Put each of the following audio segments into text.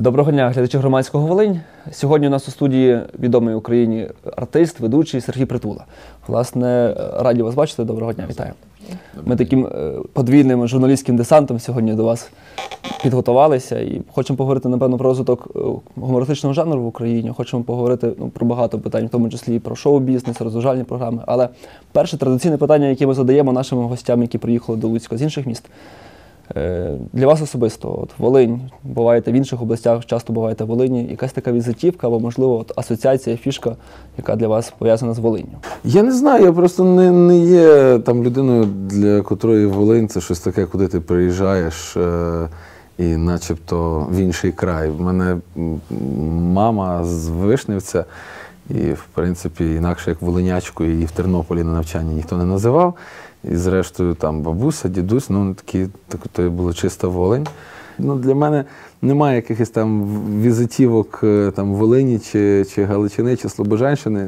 Доброго дня, глядачі Громадського Волинь. Сьогодні у нас у студії відомий Україні артист, ведучий Сергій Притула. Власне, раді вас бачити. Доброго дня, вітаю. Ми таким подвійним журналістським десантом сьогодні до вас підготувалися і хочемо поговорити, напевно, про розвиток гумористичного жанру в Україні. Хочемо поговорити про багато питань, в тому числі і про шоу-бізнес, розважальні програми. Але перше традиційне питання, яке ми задаємо нашим гостям, які приїхали до Луцька з інших міст. Для вас особисто, от Волинь, буваєте в інших областях, часто буваєте в Волині, якась така візитівка або, можливо, асоціація, фішка, яка для вас пов'язана з Волинню? Я не знаю, я просто не є там людиною, для котрої Волинь це щось таке, куди ти приїжджаєш і начебто в інший край. В мене мама з Вишневця, і, в принципі, інакше як волинячку її в Тернополі на навчанні ніхто не називав. І зрештою там бабуся, дідусь, ну то було чиста Волинь. Ну, для мене немає якихось там візитівок там Волині, чи Галичини, чи Слобожанщини.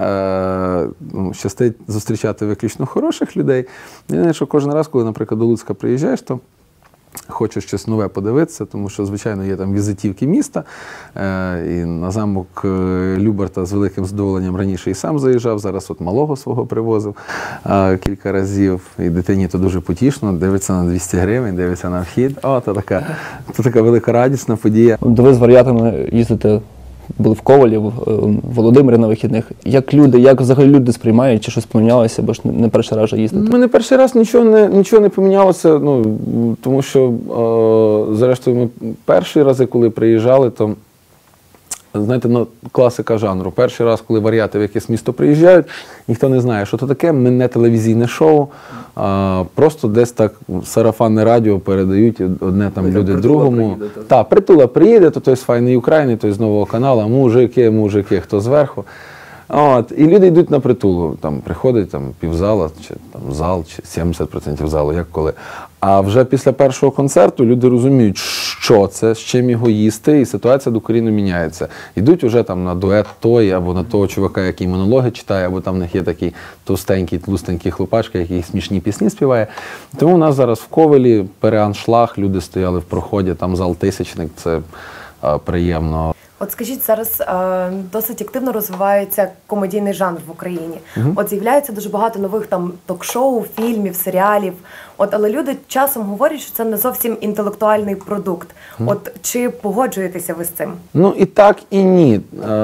Щастить зустрічати виключно хороших людей. Єдине, що кожен раз, коли, наприклад, до Луцька приїжджаєш, то хочу щось нове подивитися, тому що, звичайно, є там візитівки міста. І на замок Любарта з великим задоволенням раніше і сам заїжджав, зараз от малого свого привозив кілька разів. І дитині то дуже потішно, дивиться на 200 гривень, дивиться на вхід. О, то така велика радісна подія. Ви з варіатами їздите, були в Ковалі, в Володимирі на вихідних. Як взагалі люди сприймають, чи щось помінялося, бо ж не перший раз вже їздите? Ми не перший раз нічого не помінялося, тому що, зрештою, ми перші рази, коли приїжджали, то, знаєте, класика жанру. Перший раз, коли варіати в якесь місто приїжджають, ніхто не знає, що це таке, ми не телевізійне шоу, просто десь так сарафанне радіо передають одне там люди другому. Так, Притула приїде, то той з «Файної України», той з Нового каналу, мужики, хто зверху. І люди йдуть на Притулу, там приходить півзала, чи там зал, чи 70% залу, як коли. А вже після першого концерту люди розуміють, що це, з чим його їсти, і ситуація докорінно міняється. Йдуть вже там на дует той, або на того чувака, який монологи читає, або там в них є такий товстенький, тлустенький хлопачка, який смішні пісні співає. Тому у нас зараз в Ковелі переаншлаг, люди стояли в проході, там зал тисячник, це приємно. От скажіть, зараз досить активно розвивається комедійний жанр в Україні. От з'являється дуже багато нових там ток-шоу, фільмів, серіалів. Але люди часом говорять, що це не зовсім інтелектуальний продукт. От чи погоджуєтеся ви з цим? Ну і так, і ні.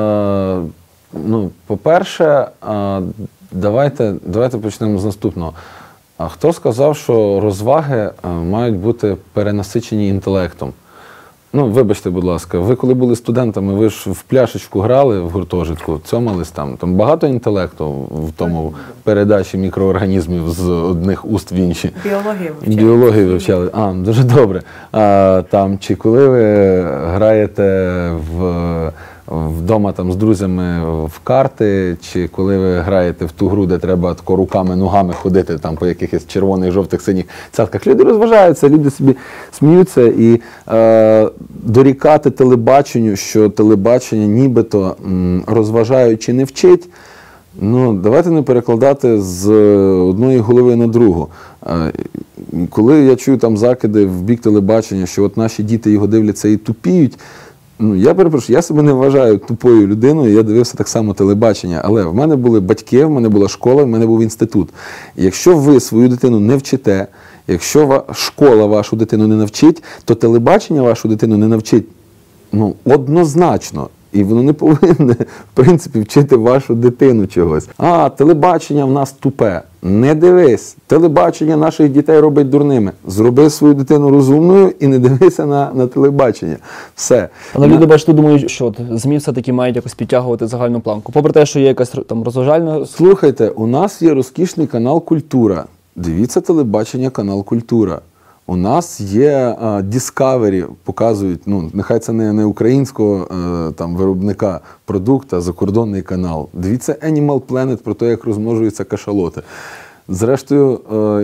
По-перше, давайте почнемо з наступного. Хто сказав, що розваги мають бути перенасичені інтелектом? Вибачте, будь ласка, ви коли були студентами, ви ж в пляшечку грали в гуртожитку, цьомались там багато інтелекту в тому передачі мікроорганізмів з одних уст в інші. Біологію вивчали. Дуже добре. Чи коли ви граєте вдома там з друзями в карти, чи коли ви граєте в ту гру, де треба тако руками, ногами ходити там по якихось червоних, жовтих, синіх цятках. Люди розважаються, люди собі сміються, і дорікати телебаченню, що телебачення нібито розважаючи не вчить, давайте не перекладати з одної голови на другу. Коли я чую там закиди в бік телебачення, що от наші діти його дивляться і тупіють, я перепрошую, я себе не вважаю тупою людиною, я дивився так само телебачення, але в мене були батьки, в мене була школа, в мене був інститут. І якщо ви свою дитину не вчите, якщо школа вашу дитину не навчить, то телебачення вашу дитину не навчить, однозначно. І воно не повинне, в принципі, вчити вашу дитину чогось. Телебачення в нас тупе. Не дивись. Телебачення наших дітей робить дурними. Зроби свою дитину розумною і не дивися на телебачення. Все. Але люди, бачите, думають, що ЗМІ все-таки мають якось підтягувати загальну планку. Попри те, що є якась там розважальна... Слухайте, у нас є розкішний канал «Культура». Дивіться телебачення, канал «Культура». У нас є Discovery, показують, нехай це не українського виробника продукту, а закордонний канал. Дивіться Animal Planet про те, як розмножуються кашалоти. Зрештою,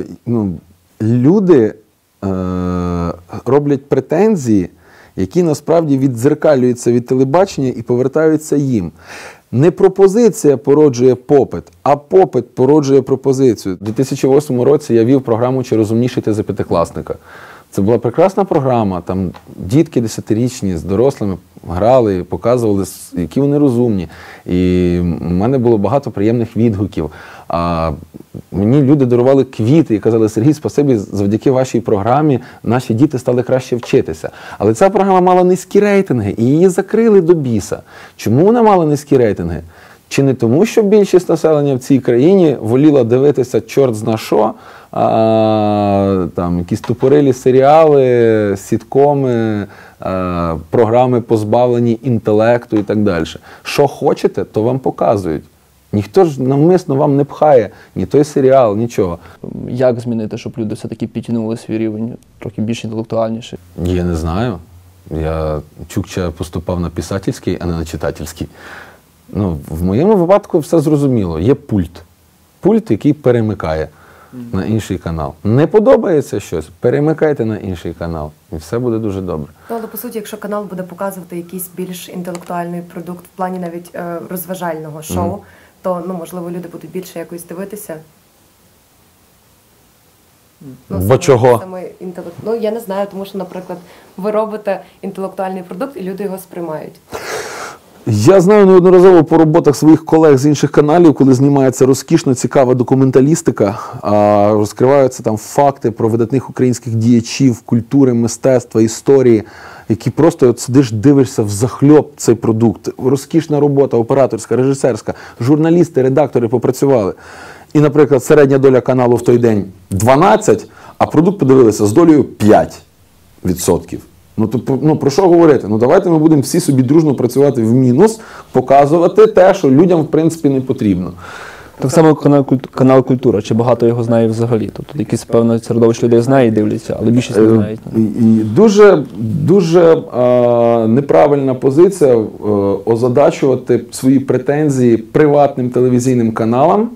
люди роблять претензії, які насправді віддзеркалюються від телебачення і повертаються їм. Не пропозиція породжує попит, а попит породжує пропозицію. У 2008 році я вів програму «Чи розумніший ти за п'ятикласника». Це була прекрасна програма, там дітки 10-річні з дорослими грали, показували, які вони розумні. І в мене було багато приємних відгуків. А мені люди дарували квіти і казали: Сергій, спасибі, завдяки вашій програмі наші діти стали краще вчитися. Але ця програма мала низькі рейтинги, і її закрили до біса. Чому вона мала низькі рейтинги? Чи не тому, що більшість населення в цій країні воліла дивитися чорт зна що, там якісь тупорилі серіали, сіткоми, програми позбавлені інтелекту і так далі. Що хочете, то вам показують. Ніхто ж навмисно вам не пхає ні той серіал, нічого. Як змінити, щоб люди все-таки підтягнули свій рівень, трохи більш інтелектуальніший? Я не знаю. Я чукча поступав на писательський, а не на читательський. Ну, в моєму випадку все зрозуміло. Є пульт. Пульт, який перемикає на інший канал. Не подобається щось, перемикайте на інший канал. І все буде дуже добре. Ну, але по суті, якщо канал буде показувати якийсь більш інтелектуальний продукт в плані навіть розважального шоу, то, ну, можливо, люди будуть більше якось дивитися. Бо чого? Ну, я не знаю, тому що, наприклад, ви робите інтелектуальний продукт, і люди його сприймають. Я знаю неодноразово по роботах своїх колег з інших каналів, коли знімається розкішно цікава документалістика, розкриваються там факти про видатних українських діячів, культури, мистецтва, історії, які просто от сидиш, дивишся взахльоп цей продукт. Розкішна робота, операторська, режисерська, журналісти, редактори попрацювали. І, наприклад, середня доля каналу в той день 12, а продукт подивилися з долею 5%. Ну, про що говорити? Ну, давайте ми будемо всі собі дружно працювати в мінус, показувати те, що людям, в принципі, не потрібно. Так само канал «Культура», чи багато його знає взагалі? Тобто якесь певне середовище людей знає і дивляться, але більшість не знають. І дуже неправильна позиція озадачувати свої претензії приватним телевізійним каналам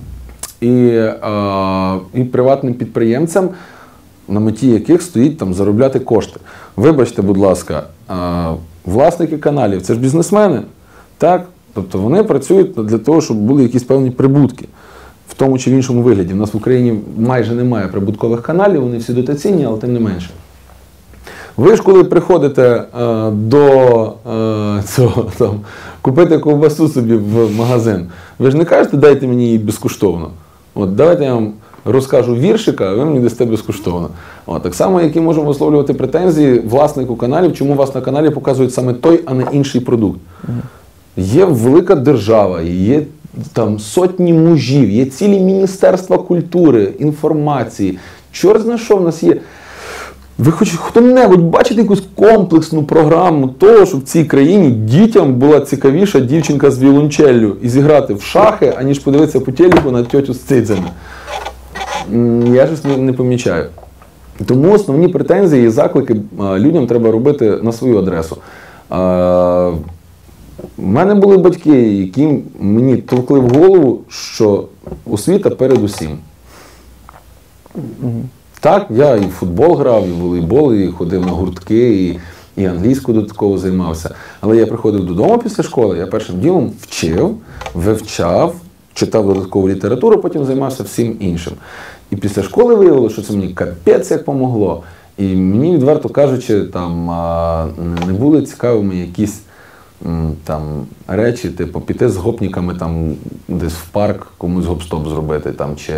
і приватним підприємцям, на меті яких стоїть там заробляти кошти. Вибачте, будь ласка, власники каналів – це ж бізнесмени, так? Тобто вони працюють для того, щоб були якісь певні прибутки в тому чи в іншому вигляді. У нас в Україні майже немає прибуткових каналів, вони всі дотаційні, але тим не менше. Ви ж коли приходите до цього, там, купити ковбасу собі в магазин, ви ж не кажете: дайте мені її безкоштовно. От, давайте я вам розкажу віршика, а ви мені дасте безкоштовно. От, так само, як і можемо висловлювати претензії власнику каналів, чому вас на каналі показують саме той, а не інший продукт. Є велика держава, є там сотні мужів, є цілі міністерства культури, інформації. Чорт знає, що в нас є. Ви хоч хто-небудь бачите якусь комплексну програму того, щоб в цій країні дітям була цікавіша дівчинка з віолончеллю і зіграти в шахи, аніж подивитися по телеку на тьотю з цидзями? Я щось не помічаю. Тому основні претензії і заклики людям треба робити на свою адресу. У мене були батьки, які мені товкли в голову, що освіта передусім. Так, я і в футбол грав, і в волейбол, і ходив на гуртки, і англійською додатково займався. Але я приходив додому після школи, я першим ділом вчив, вивчав, читав додаткову літературу, потім займався всім іншим. І після школи виявилося, що це мені капець як помогло. І мені, відверто кажучи, там не були цікавими якісь там речі, типу піти з гопніками там десь в парк, комусь гоп-стоп зробити, там, чи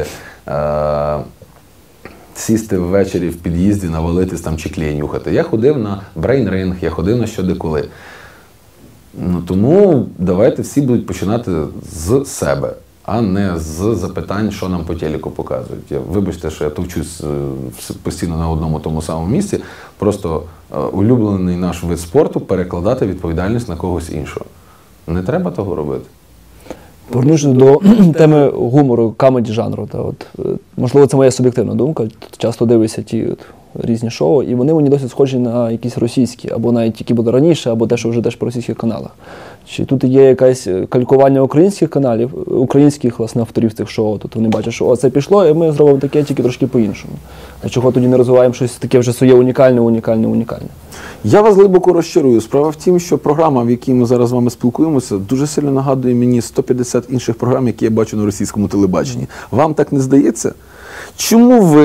сісти ввечері в під'їзді, навалитись там чи клей нюхати. Я ходив на брейн-ринг, я ходив на що-де-коли. Ну, тому давайте всі будуть починати з себе, а не з запитань, що нам по телеку показують. Вибачте, що я товчусь постійно на одному тому самому місці, просто улюблений наш вид спорту перекладати відповідальність на когось іншого. Не треба того робити. Повернувшись до теми гумору, камеді жанру, можливо, це моя суб'єктивна думка, часто дивишся ті різні шоу, і вони мені досить схожі на якісь російські, або навіть які були раніше, або те, що вже теж по російських каналах. Чи тут є якесь калькування українських каналів, українських, власне, авторів цих шоу, тут вони бачать, що це пішло, і ми зробимо таке, тільки трошки по-іншому. А чого тоді не розвиваємо щось таке вже своє унікальне? Я вас глибоко розчарую. Справа в тім, що програма, в якій ми зараз з вами спілкуємося, дуже сильно нагадує мені 150 інших програм, які я бачу на російському телебаченні. Вам так не здається? Чому ви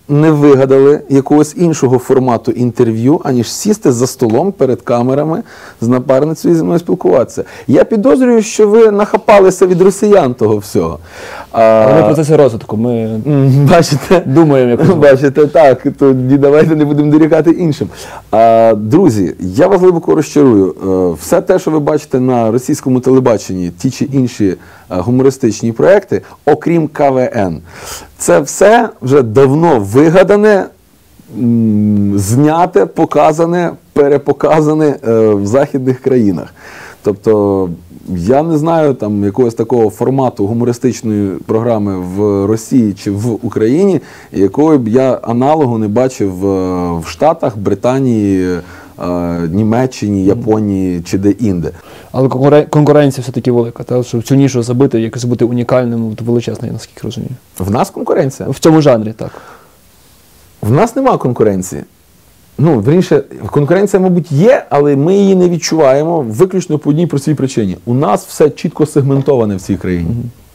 не вигадали якогось іншого формату інтерв'ю, аніж сісти за столом перед камерами з напарницею і зі мною спілкуватися. Я підозрюю, що ви нахапалися від росіян того всього. Але ми в процесі розвитку, ми Бачите? думаємо, як Бачите, так, тоді давайте не будемо дорікати іншим. Друзі, я вас глибоко розчарую. Все те, що ви бачите на російському телебаченні, ті чи інші гумористичні проекти, окрім КВН, це все вже давно вигадане, зняте, показане, перепоказане в західних країнах. Тобто, я не знаю там якогось такого формату гумористичної програми в Росії чи в Україні, якої б я аналогу не бачив в Штатах, Британії, Німеччині, Японії чи де-інде. Але конкуренція все-таки велика, та? Щоб цю нішу забити, якось бути унікальним, то величезна, я наскільки розумію. В нас конкуренція? В цьому жанрі, так. В нас нема конкуренції. Ну, вірніше, конкуренція, мабуть, є, але ми її не відчуваємо виключно по одній простій причині. У нас все чітко сегментоване в цій країні.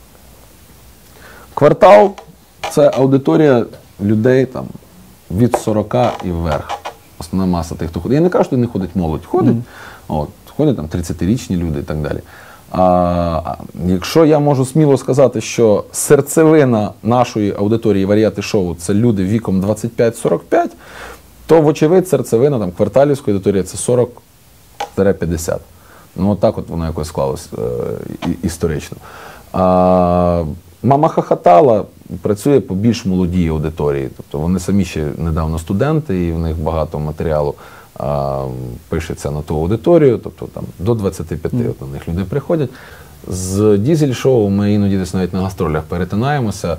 Квартал – це аудиторія людей там, від 40 і вверх. Основна маса тих, хто ходить. Я не кажу, що не ходить молодь. Ходить, ходять там 30-річні люди і так далі. Якщо я можу сміло сказати, що серцевина нашої аудиторії варіати-шоу – це люди віком 25-45, то, вочевидь, серцевина там, кварталівської аудиторії – це 40-50. Ну, отак от воно якось склалось історично. Мама Хохотала працює по більш молодій аудиторії. Тобто вони самі ще недавно студенти, і в них багато матеріалу пишеться на ту аудиторію. Тобто там до 25 от на них люди приходять. З дізель-шоу ми іноді десь навіть на гастролях перетинаємося.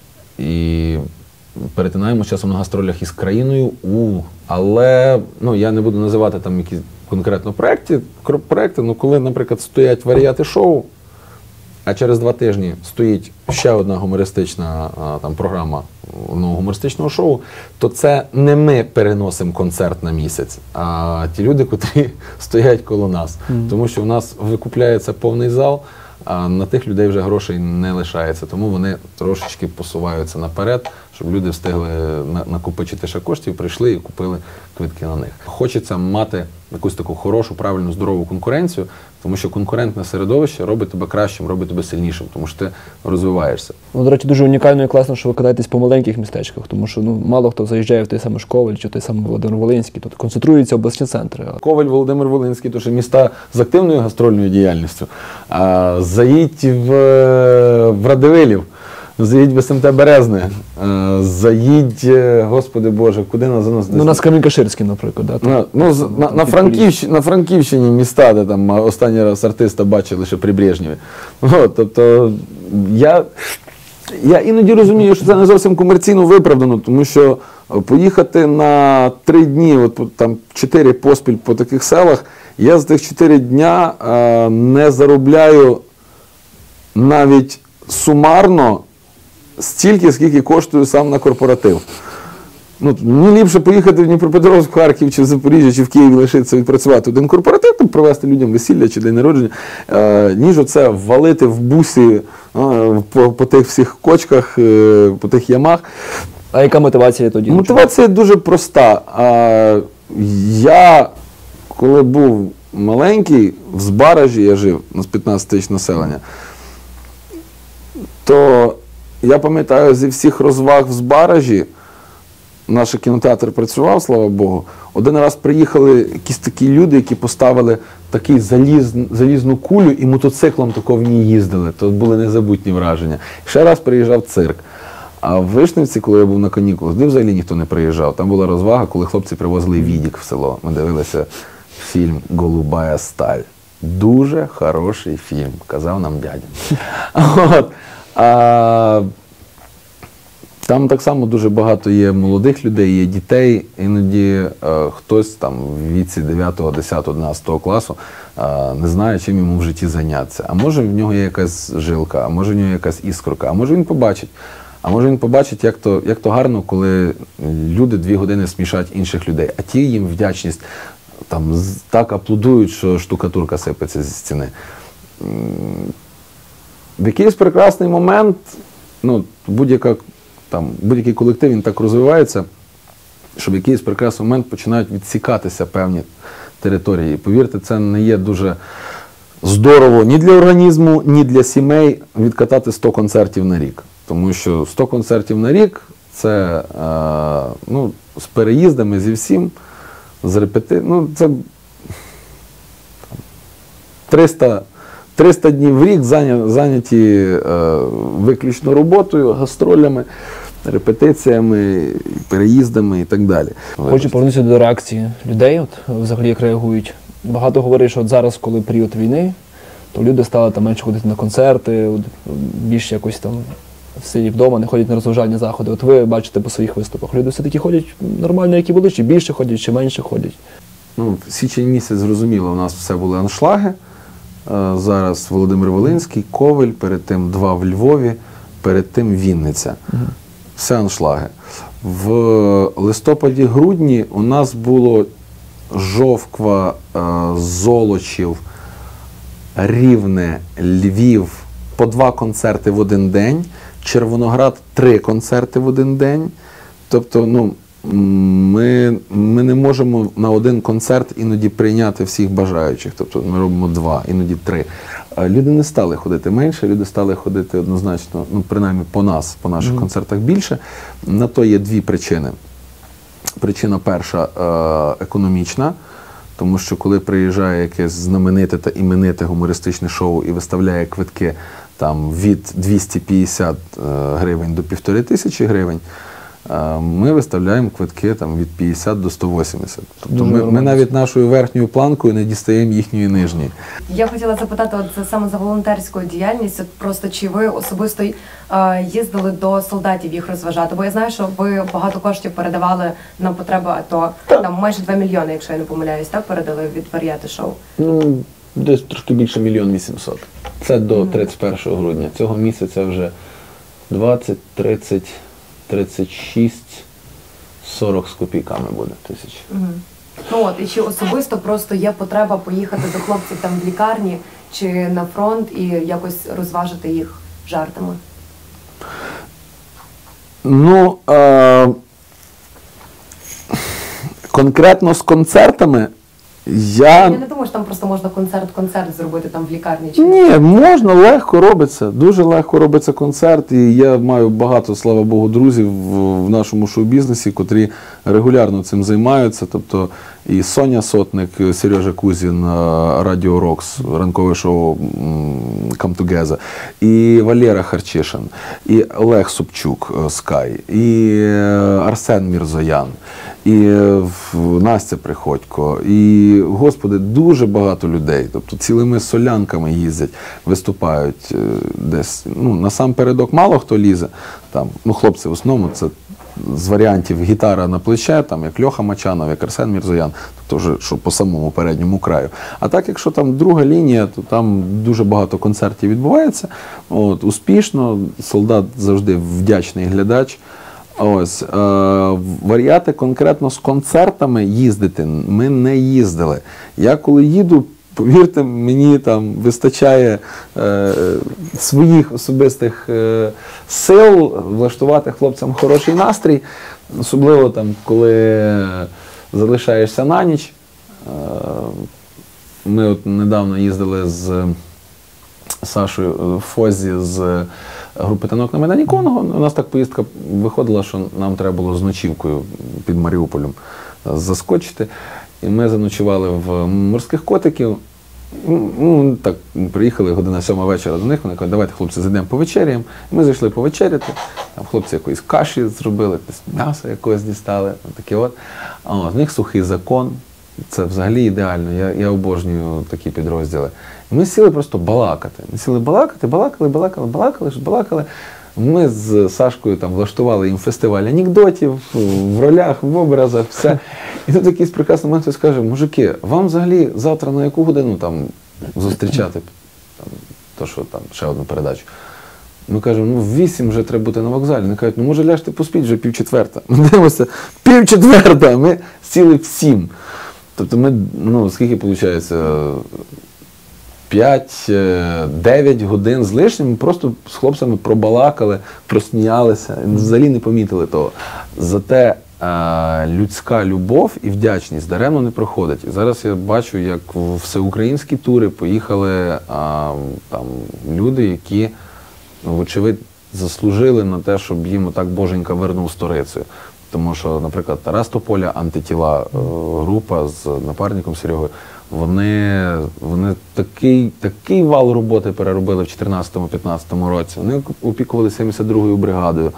І перетинаємося часом на гастролях із країною Але я не буду називати там якісь конкретно проекти, коли, наприклад, стоять варіати-шоу, а через 2 тижні стоїть ще одна гумористична програма одного гумористичного шоу, то це не ми переносимо концерт на місяць, а ті люди, котрі стоять коло нас. Тому що в нас викупляється повний зал, а на тих людей вже грошей не лишається. Тому вони трошечки посуваються наперед, щоб люди встигли накопичити ще коштів, прийшли і купили квитки на них. Хочеться мати якусь таку хорошу, правильну, здорову конкуренцію, тому що конкурентне середовище робить тебе кращим, робить тебе сильнішим, тому що ти розвиваєшся. Ну, до речі, дуже унікально і класно, що ви катаєтесь по маленьких містечках, тому що мало хто заїжджає в той самий Ковель чи той самий Володимир-Волинський, тут концентруються обласні центри. Ковель, Володимир-Волинський, то ще міста з активною гастрольною діяльністю. Заїдь в Радивилів, заїдь в СМТ Березне, заїдь, Господи Боже, куди нас? Ну, у нас Камінь-Каширський, наприклад. Да, на Франківщині міста, де там останній раз артиста бачили ще при Брежнєві. Тобто, я іноді розумію, що це не зовсім комерційно виправдано, тому що поїхати на 3 дні, там 4 поспіль по таких селах, я з тих 4 дня не заробляю навіть сумарно стільки, скільки коштує сам на корпоратив. Мені ліпше поїхати в Дніпропетровськ, Харків, чи в Запоріжжя, чи в Києві лишитися відпрацювати один корпоратив, там провести людям весілля чи день народження, ніж оце валити в бусі по тих всіх кочках, по тих ямах. А яка мотивація тоді? Мотивація дуже проста. Я, коли був маленький, в Збаражі я жив, у нас 15 тисяч населення, то я пам'ятаю, зі всіх розваг в Збаражі, наш кінотеатр працював, слава Богу, один раз приїхали якісь такі люди, які поставили такий залізну кулю і мотоциклом тако в ній їздили. То були незабутні враження. Ще раз приїжджав цирк. А в Вишневці, коли я був на канікулах, де взагалі ніхто не приїжджав. Там була розвага, коли хлопці привозили відік в село. Ми дивилися фільм «Голубая сталь». Дуже хороший фільм, казав нам дядя. Там так само дуже багато є молодих людей, є дітей. Іноді хтось там в віці 9, 10, 11 класу не знає, чим йому в житті зайнятися. А може в нього є якась жилка, а може в нього якась іскорка, а може він побачить. А може він побачить, як то гарно, коли люди 2 години смішать інших людей, а ті їм вдячність там так аплодують, що штукатурка сипеться зі стіни. В якийсь прекрасний момент будь-яка там будь-який колектив, він так розвивається, що в якийсь прекрасний момент починають відсікатися певні території. І повірте, це не є дуже здорово ні для організму, ні для сімей відкатати 100 концертів на рік. Тому що 100 концертів на рік – це з переїздами, зі всім, з це 300 днів в рік зайняті виключно роботою, гастролями, репетиціями, переїздами і так далі. Хочу повернутися до реакції людей, от взагалі як реагують. Багато говорять, що от зараз, коли період війни, то люди стали там менше ходити на концерти, більше якось там сидять вдома, не ходять на розважальні заходи. От ви бачите по своїх виступах, люди все-таки ходять нормально, як і були, чи більше ходять, чи менше ходять? Січень місяць, зрозуміло, у нас все були аншлаги. Зараз Володимир Волинський, Ковель, перед тим 2 в Львові, перед тим Вінниця. Все аншлаги. В листопаді-грудні у нас було Жовква, Золочів, Рівне, Львів, по 2 концерти в один день, Червоноград 3 концерти в один день. Тобто, ми не можемо на один концерт іноді прийняти всіх бажаючих. Тобто ми робимо 2, іноді 3. Люди не стали ходити менше, люди стали ходити однозначно, принаймні по наших концертах більше. На то є 2 причини. Причина перша – економічна. Тому що коли приїжджає якесь знамените та імените гумористичне шоу і виставляє квитки там, від 250 гривень до 1500 гривень, ми виставляємо квитки там, від 50 до 180. Тобто ми навіть нашою верхньою планкою не дістаємо їхньої нижньої. Я хотіла запитати саме за волонтерську діяльність, просто чи ви особисто їздили до солдатів їх розважати? Бо я знаю, що ви багато коштів передавали на потреби АТО, там майже 2 мільйони, якщо я не помиляюсь, так, передали від варіати шоу? Десь трошки більше 1 800 000. Це до 31 грудня. Цього місяця вже 20, 30, 36, 40 з копійками буде тисяч. І чи особисто просто є потреба поїхати до хлопців там в лікарні чи на фронт і якось розважити їх жартами? Конкретно з концертами я не думаю, що там просто можна концерт зробити там в лікарні. Чи ні, можна, легко робиться, дуже легко робиться концерт. І я маю багато, слава Богу, друзів в нашому шоу-бізнесі, котрі регулярно цим займаються. Тобто і Соня Сотник, Сережа Кузін, Радіо Рокс, ранкове шоу Come Together, і Валера Харчишин, і Олег Собчук, Скай, і Арсен Мірзоян, і Настя Приходько, і, господи, дуже багато людей. Тобто цілими солянками їздять, виступають десь. Насампередок мало хто лізе. Там, хлопці в основному це з варіантів гітара на плече, там, як Льоха Мачанов, як Арсен Мірзоян, тобто вже що по самому передньому краю. А так, якщо там друга лінія, то там дуже багато концертів відбувається. Успішно, солдат завжди вдячний глядач. Варіати конкретно з концертами їздити ми не їздили. Я коли їду, повірте, мені там вистачає своїх особистих сил влаштувати хлопцям хороший настрій, особливо там, коли залишаєшся на ніч. Ми недавно їздили з Сашою в Фозі з групи «Танок» на Майдані Конного. У нас так поїздка виходила, що нам треба було з ночівкою під Маріуполем заскочити. І ми заночували в «Морських котиків». Так, приїхали, 7:00 вечора до них, вони кажуть, давайте, хлопці, зайдемо повечеряємо. Ми зайшли повечеряти, там хлопці якоїсь каші зробили, м'ясо якогось дістали, в них сухий закон. Це взагалі ідеально, я обожнюю такі підрозділи. І ми сіли просто балакати. Ми сіли балакали. Ми з Сашкою там влаштували їм фестиваль анекдотів, в ролях, в образах, все. І тут якийсь прекрасний момент хтось каже, мужики, вам взагалі завтра на яку годину там зустрічати ще одну передачу? Ми кажемо, в 8 вже треба бути на вокзалі. Вони кажуть, може ляжте поспіть, вже 3:45. Ми дивимося, 3:45, ми сіли в 7. Тобто ми, скільки виходить, 5-9 годин з лишнім ми просто з хлопцями пробалакали, просміялися, взагалі не помітили того. Зате людська любов і вдячність даремно не проходить. І зараз я бачу, як в всеукраїнські тури поїхали там люди, які, вочевидь, заслужили на те, щоб їм отак Боженька вернув сторицею. Тому що, наприклад, Тарас Тополя, антитіла, група з напарником Серегою, вони такий вал роботи переробили в 2014-2015 році. Вони опікувалися 72-ю бригадою.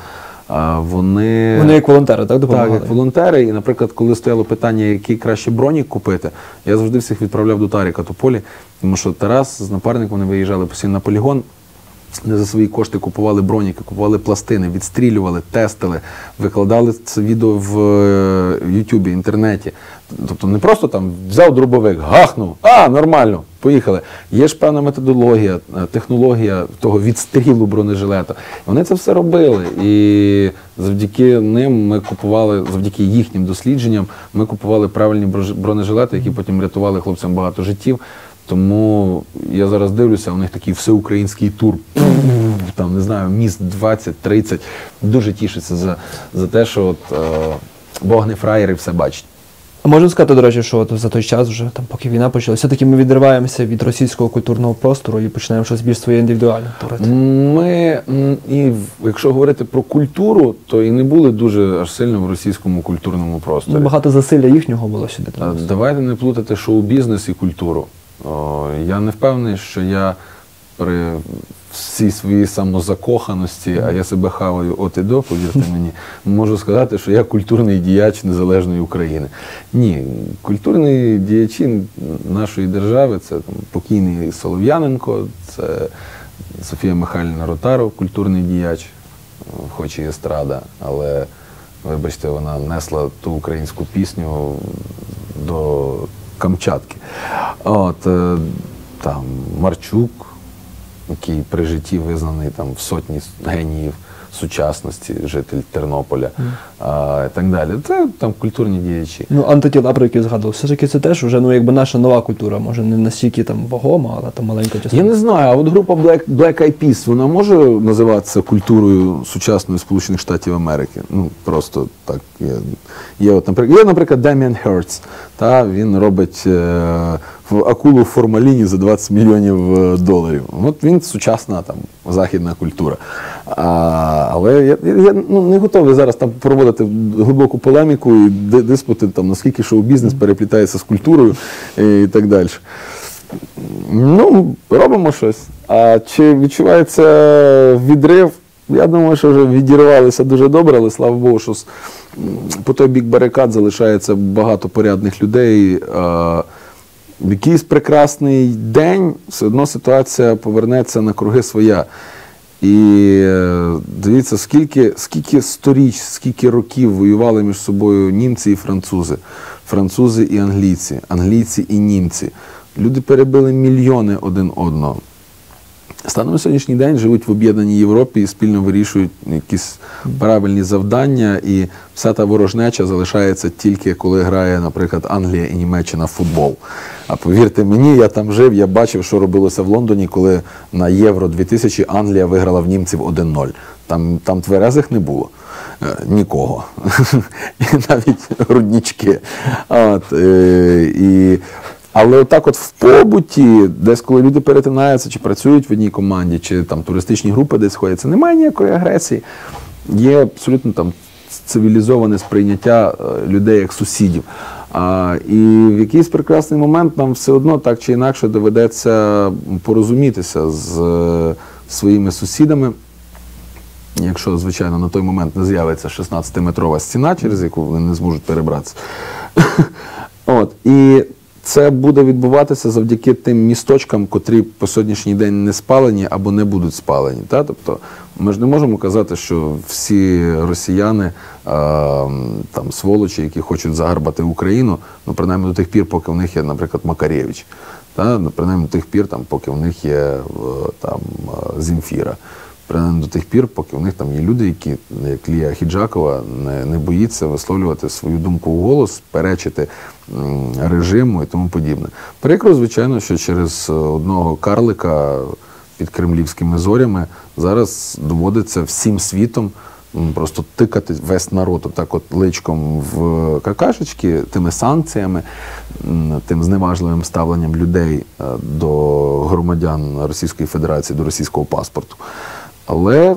Вони як волонтери, так, допомагали? Так, як волонтери. І, наприклад, коли стояло питання, який краще бронік купити, я завжди всіх відправляв до Таріка Тополі, тому що Тарас з напарником, вони виїжджали постійно на полігон, не за свої кошти купували броніки, купували пластини, відстрілювали, тестили, викладали це відео в Ютубі, інтернеті. Тобто не просто там взяв дробовик, гахнув, нормально, поїхали. Є ж певна методологія, технологія того відстрілу бронежилета. Вони це все робили. І завдяки ним ми купували, завдяки їхнім дослідженням, ми купували правильні бронежилети, які потім рятували хлопцям багато життів. Тому я зараз дивлюся, у них такий всеукраїнський тур, там, не знаю, міст 20-30, дуже тішиться за те, що от, Бог не фраєр і все бачить. А можна сказати, до речі, що от за той час, вже, там, поки війна почалася, все-таки ми відриваємося від російського культурного простору і починаємо щось більш своє індивідуальне творити? Ми, якщо говорити про культуру, то і не були дуже аж сильно в російському культурному просторі. Багато засилля їхнього було сюди. Давайте не плутати шоу-бізнес і культуру. Я не впевнений, що я при всій своїй самозакоханості, а я себе хаваю от і до, повірте мені, можу сказати, що я культурний діяч незалежної України. Ні, культурні діячі нашої держави – це там, покійний Солов'яненко, це Софія Михайлівна Ротаров, культурний діяч, хоч і естрада, але, вибачте, вона несла ту українську пісню до Камчатки. От, там, Марчук, який при житті визнаний там, в сотні геніїв сучасності, житель Тернополя, і так далі. Це там культурні діячі. Антитіла, про які згадував, все-таки це теж вже якби наша нова культура, може не настільки там вагома, але там маленька частина. Я не знаю, а от група Black Eyed Peas, вона може називатися культурою сучасної Сполучених Штатів Америки? Ну, просто так. Є, наприклад, Damien Hirst, він робить акулу в формаліні за $20 мільйонів. От він сучасна там західна культура. Але я не готовий зараз там проводити глибоку полеміку і диспути, там, наскільки шоу-бізнес переплітається з культурою і так далі. Ну, робимо щось. А чи відчувається відрив? Я думаю, що вже відірвалися дуже добре, але слава Богу, що по той бік барикад залишається багато порядних людей. В якийсь прекрасний день все одно ситуація повернеться на круги своя. І дивіться, скільки сторіч, скільки років воювали між собою німці і французи, французи і англійці, англійці і німці. Люди перебили мільйони один одного. Станом на сьогоднішній день живуть в об'єднаній Європі і спільно вирішують якісь правильні завдання, і вся та ворожнеча залишається тільки коли грає, наприклад, Англія і Німеччина в футбол. А повірте мені, я там жив, я бачив, що робилося в Лондоні, коли на Євро 2000 Англія виграла в німців 1-0. Там тверезих не було. Нікого. І навіть груднички. Але отак от в побуті, десь коли люди перетинаються, чи працюють в одній команді, чи там туристичні групи десь ходять, немає ніякої агресії. Є абсолютно там цивілізоване сприйняття людей як сусідів. І в якийсь прекрасний момент нам все одно так чи інакше доведеться порозумітися з своїми сусідами. Якщо, звичайно, на той момент не з'явиться 16-метрова стіна, через яку вони не зможуть перебратися. І це буде відбуватися завдяки тим місточкам, котрі по сьогоднішній день не спалені або не будуть спалені. Тобто ми ж не можемо казати, що всі росіяни там сволочі, які хочуть загарбати Україну, принаймні до тих пір, поки в них є, наприклад, Макаревич. Принаймні до тих пір, поки в них є там Земфіра. принаймні до тих пір, поки в них там є люди, які, як Лія Хіджакова, не боїться висловлювати свою думку в голос, перечити режиму і тому подібне. Прикро, звичайно, що через одного карлика під кремлівськими зорями зараз доводиться всім світом просто тикати весь народ так от личком в какашечки тими санкціями, тим зневажливим ставленням людей до громадян Російської Федерації, до російського паспорту. Але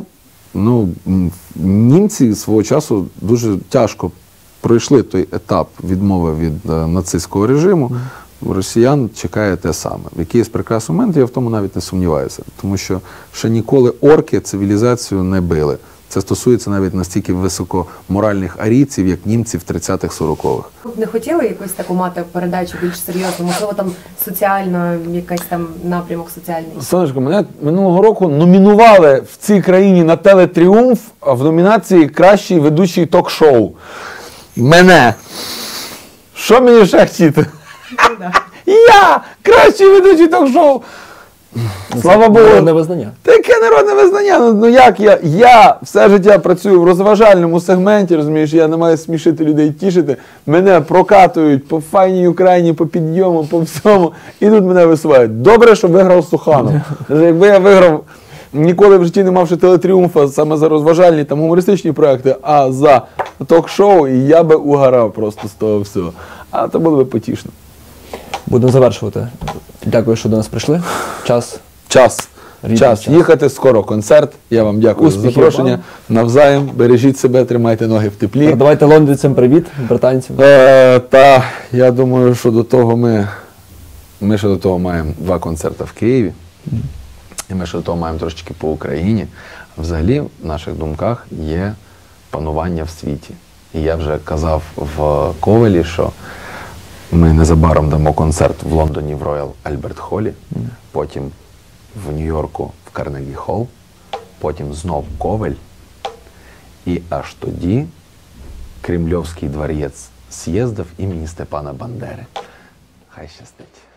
німці свого часу дуже тяжко пройшли той етап відмови від нацистського режиму. Росіян чекає те саме. В якийсь прекрасний момент я в тому навіть не сумніваюся, тому що ще ніколи орки цивілізацію не били. Це стосується навіть настільки високоморальних арійців, як німці в 30-х-40-х. Ви б не хотіли якусь таку мати передачу більш серйозну, можливо, там соціально, якийсь там напрямок соціальний? Сонечко, мене минулого року номінували в цій країні на телетріумф в номінації «Кращий ведучий ток-шоу». Мене! Що мені ще хотіти? Я! Кращий ведучий ток-шоу! Слава Богу! Народне визнання. Таке народне визнання. Ну як я все життя працюю в розважальному сегменті, розумієш, я не маю смішити людей, тішити. Мене прокатують по файній Україні, по підйому, по всьому. І тут мене висувають. Добре, що виграв Суханов. Якби я виграв, ніколи в житті не мавши телетріумфа саме за розважальні там гумористичні проекти, а за ток-шоу, і я би угорав просто з того всього. А то було би потішно. Будемо завершувати. Дякую, що до нас прийшли. Час. Рідний час. Їхати, скоро концерт. Я вам дякую Успіхів за запрошення. вам. Навзаєм. Бережіть себе, тримайте ноги в теплі. Передавайте лондонцям привіт, британцям. Та я думаю, що до того ми ще до того маємо 2 концерти в Києві. І ми ще до того маємо трошечки по Україні. Взагалі, в наших думках є панування в світі. І я вже казав в Ковелі, що ми незабаром дамо концерт в Лондоні в Роял Альберт Холлі, потім в Нью-Йорку в Карнегі Холл, потім знов Ковель, і аж тоді Кремльовський дворець з'їздив імені Степана Бандери. Хай щастить.